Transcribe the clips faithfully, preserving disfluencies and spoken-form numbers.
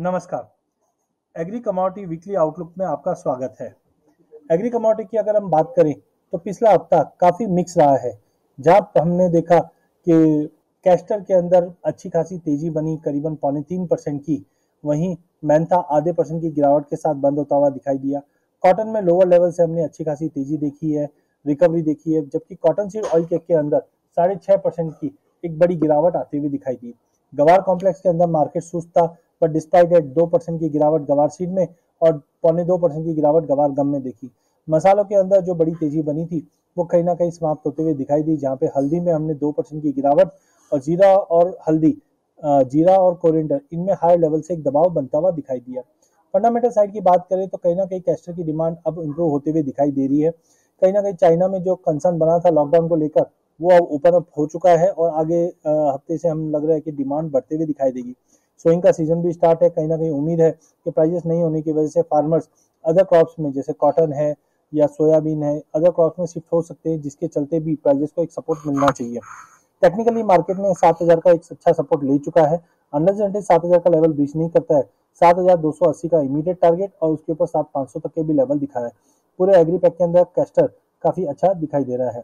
नमस्कार। Agree commodity weekly outlook में आपका स्वागत है। एग्री कमोडिटी की अगर हम बात करें तो पिछला हफ्ता काफी मिक्स रहा है, जहां हमने देखा कि कैस्टर के अंदर अच्छी खासी तेजी बनी, करीबन पौने तीन परसेंट की। वहीं मेंथा आधे परसेंट की गिरावट के साथ बंद होता हुआ दिखाई दिया। कॉटन में लोअर लेवल से हमने अच्छी खासी तेजी देखी है, रिकवरी देखी है, जबकि कॉटन सीड ऑयल केक के अंदर साढ़े छह परसेंट की एक बड़ी गिरावट आती हुई दिखाई दी। गवार कॉम्प्लेक्स के अंदर मार्केट सुस्त था, पर डिस्पाइट एट दो परसेंट की गिरावट गवार सीड में और पौने दो परसेंट की गिरावट गवार गम में देखी। मसालों के अंदर जो बड़ी तेजी बनी थी वो कहीं ना कहीं समाप्त होते हुए दिखाई दी, जहां पे हल्दी में हमने दो परसेंट की गिरावट और जीरा और हल्दी जीरा और कोरिएंडर इनमें हाई लेवल से एक दबाव बनता हुआ दिखाई दिया। फंडामेंटल साइड की बात करें तो कहीं ना कहीं कैस्टर की डिमांड अब इंप्रूव होते हुए दिखाई दे रही है। कहीं ना कहीं चाइना में जो कंसर्न बना था लॉकडाउन को लेकर वो अब ओपन अप हो चुका है और आगे हफ्ते से हम लग रहा है कि डिमांड बढ़ते हुए दिखाई देगी। सोइंग का सीजन भी स्टार्ट है, कहीं ना कहीं उम्मीद है कि प्राइजेस नहीं होने की वजह से फार्मर्स अदर क्रॉप्स में जैसे कॉटन है या सोयाबीन है अदर क्रॉप्स में शिफ्ट हो सकते हैं, जिसके चलते भी प्राइजेस को एक सपोर्ट मिलना चाहिए। टेक्निकली मार्केट में सात हजार का एक अच्छा सपोर्ट ले चुका है। अंडर सात हजार का लेवल ब्रीच नहीं करता है, सात हजार दो सौ अस्सी का इमीडिएट टारगेट और उसके ऊपर सात पाँच सौ तक के भी लेवल दिखा है। पूरे एग्री पैक के अंदर कैस्टर काफी अच्छा दिखाई दे रहा है।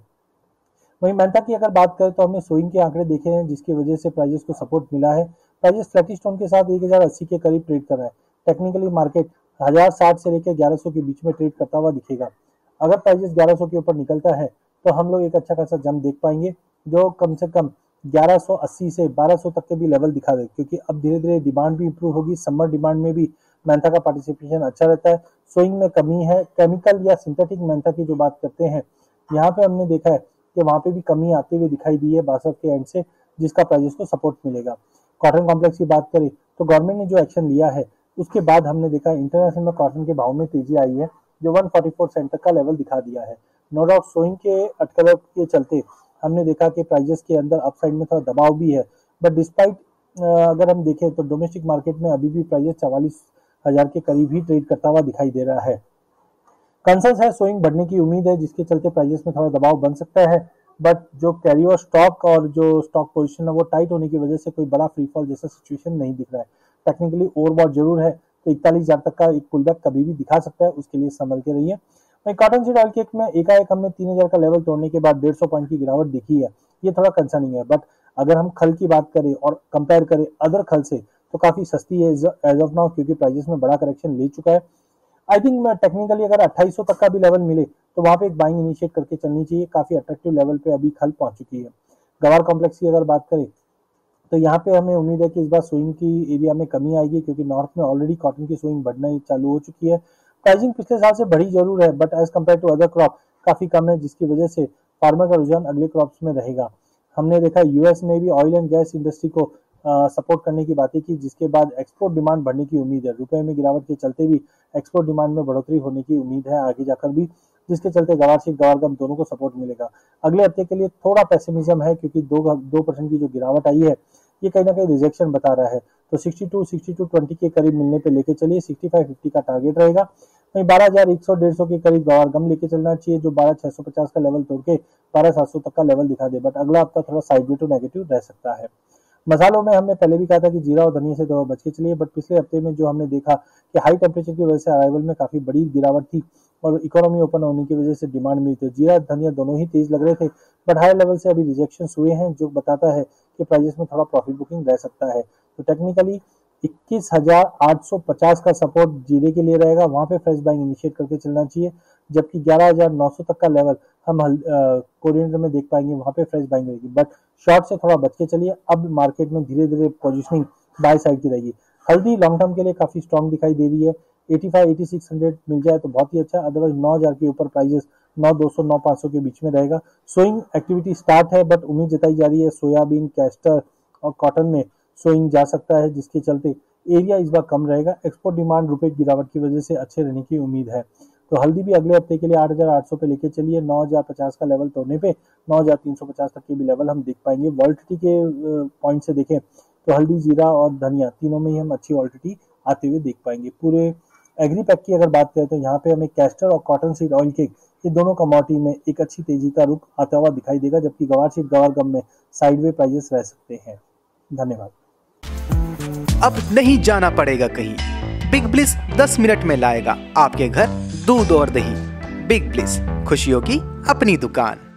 वहीं मेंथा की अगर बात करें तो हमने सोइंग के आंकड़े देखे हैं, जिसकी वजह से प्राइजेस को सपोर्ट मिला है। प्राइजेस फ्लैटिश टोन के साथ एक हजार अस्सी के करीब ट्रेड कर रहा है। टेक्निकली मार्केट हजार साठ से लेकर ग्यारह सौ के बीच में ट्रेड करता हुआ दिखेगा। अगर प्राइजेस ग्यारह सौ के ऊपर निकलता है तो हम लोग एक अच्छा खासा जंप देख पाएंगे, जो कम से कम ग्यारह सौ अस्सी से बारह सौ तक के भी लेवल दिखा दे, क्योंकि अब धीरे धीरे डिमांड भी इंप्रूव होगी। समर डिमांड में भी मेंथा का पार्टिसिपेशन अच्छा रहता है। सोइंग में कमी है। केमिकल या सिंथेटिक मेंथा की जो बात करते हैं, यहाँ पे हमने देखा है कि वहां पे भी कमी आते हुए दिखाई दी है बासठ के एंड से, जिसका प्राइजेस को सपोर्ट मिलेगा। कॉटन कॉम्प्लेक्स की बात करें तो गवर्नमेंट ने जो एक्शन लिया है उसके बाद हमने देखा इंटरनेशनल में कॉटन के भाव में तेजी आई है, जो एक सौ चौवालीस सेंट तक का लेवल दिखा दिया है। नो डाउट सोइंग के अटकलों के चलते हमने देखा कि प्राइजेस के अंदर अपसाइड में थोड़ा दबाव भी है, बट डिस्पाइट अगर हम देखें तो डोमेस्टिक मार्केट में अभी भी प्राइजेस चवालीस हजार के करीब ही ट्रेड करता हुआ दिखाई दे रहा है। कंसर्न है सोइंग बढ़ने की उम्मीद है, जिसके चलते प्राइजेस में थोड़ा दबाव बन सकता है, बट जो कैरी ओवर स्टॉक और जो स्टॉक पोजीशन है वो टाइट होने की वजह से कोई बड़ा फ्री फॉल जैसा सिचुएशन नहीं दिख रहा है। टेक्निकली ओवरबॉट जरूर है, तो इकतालीस हजार तक का एक पुल बैक कभी भी दिखा सकता है, उसके लिए संभल के रहिए। वहीं कॉटन सीड ऑयल केक में एकाएक हमने तीन हजार का लेवल तोड़ने के बाद डेढ़ सौ पॉइंट की गिरावट दिखी है, ये थोड़ा कंसर्निंग है। बट अगर हम खल की बात करें और कंपेयर करें अदर खल से तो काफी सस्ती है एज ऑफ नाउ, क्योंकि प्राइजेस में बड़ा करेक्शन ले चुका है। आई थिंक टेक्निकली अगर अट्ठाईस सौ तक का भी लेवल मिले तो वहां पे एक बाइंग इनिशिएट करके चलनी चाहिए। काफी अट्रैक्टिव लेवल पे अभी खल पहुंच चुकी है। गवार कॉम्प्लेक्स की अगर बात करें तो यहाँ पे हमें उम्मीद है कि इस बार सोइंग की एरिया में कमी आएगी, क्योंकि नॉर्थ में ऑलरेडी कॉटन की सोइंग बढ़ना चालू हो चुकी है। प्राइसिंग पिछले साल से बढ़ी जरूर है, but as compare to other crop काफी कम है, जिसकी वजह से फार्मर का रुझान अगले क्रॉप्स में रहेगा। हमने देखा यूएस ने भी ऑयल एंड गैस इंडस्ट्री को सपोर्ट uh, करने की बातें की, जिसके बाद एक्सपोर्ट डिमांड बढ़ने की उम्मीद है। रुपए में गिरावट के चलते भी एक्सपोर्ट डिमांड में बढ़ोतरी होने की उम्मीद है आगे जाकर भी, जिसके चलते गवार सीड गवार गम दोनों को सपोर्ट मिलेगा। अगले हफ्ते के लिए थोड़ा पेसिमिज्म है, क्योंकि दो दो परसेंट की जो गिरावट आई है ये कहीं ना कहीं रिजेक्शन बता रहा है। तो बासठ, बासठ, बीस के करीब मिलने पे लेके चलिए, पैंसठ पचास का टारगेट रहेगा। वहीं बारह हजार एक सौ डेढ़ सौ के करीब गवार गम लेके चलना चाहिए, जो बारह छह सौ पचास का लेवल तोड़ के बारह सात सौ तक का लेवल दिखा दे। बट अगला हफ्ता थोड़ा साइड वे टू नेगेटिव रह सकता है। मसालों में हमने पहले भी कहा था कि जीरा और धनिया से दवा बच के चलिए, बट पिछले हफ्ते में जो हमने देखा कि हाई टेम्परेचर की वजह से अराइवल में काफी बड़ी गिरावट थी और इकोनॉमी ओपन होने की वजह से डिमांड में थी। जीरा धनिया दोनों ही तेज लग रहे थे, बट हाई लेवल से अभी रिजेक्शन हुए हैं, जो बताता है कि प्राइजेस में थोड़ा प्रॉफिट बुकिंग रह सकता है। तो टेक्निकली इक्कीस हजार आठ सौ पचास का सपोर्ट जीरे के लिए रहेगा, वहां पे फ्रेश बाइंग इनिशिएट करके चलना चाहिए। जबकि ग्यारह हजार नौ सौ तक का लेवल हम कोरिएंडर में देख पाएंगे, वहां पे फ्रेश बाइंग रहेगी, बट शॉर्ट से थोड़ा बच के चलिए। अब मार्केट में धीरे धीरे पोजिशनिंग बाय साइड की रहेगी। हल्दी लॉन्ग टर्म के लिए काफी स्ट्रॉन्ग दिखाई दे रही है। पचासी, छियासी सौ मिल जाए तो बहुत ही अच्छा, अदरवाइज नौ हजार के ऊपर प्राइजेस नौ दो सौ नौ पाँच सौ के बीच में रहेगा। सोइंग एक्टिविटी स्टार्ट है, बट उम्मीद जताई जा रही है सोयाबीन, कैस्टर और कॉटन में सोइंग जा सकता है, जिसके चलते एरिया इस बार कम रहेगा। एक्सपोर्ट डिमांड रुपए की गिरावट की वजह से अच्छे रहने की उम्मीद है। तो हल्दी भी अगले हफ्ते के लिए आठ हजार आठ सौ पे लेके चलिए, नौ हजार पचास का लेवल तोड़ने पे नौ हजार तीन सौ पचास तक के भी लेवल हम देख पाएंगे। वॉल्टिटी के पॉइंट से देखें तो हल्दी, जीरा और धनिया तीनों में ही हम अच्छी वॉल्टिटी आते हुए देख पाएंगे। पूरे एग्री पैक की अगर बात करें तो यहाँ पे हमें कैस्टर और कॉटन सीड ऑयल केक ये दोनों कमोडिटी में एक अच्छी तेजी का रुख आता हुआ दिखाई देगा, जबकि गवार सीड गवार गम में साइडवे प्राइजेस रह सकते हैं। धन्यवाद। अब नहीं जाना पड़ेगा कहीं। बिग ब्लिस दस मिनट में लाएगा आपके घर दूध और दही। बिग ब्लिस, खुशियों की अपनी दुकान।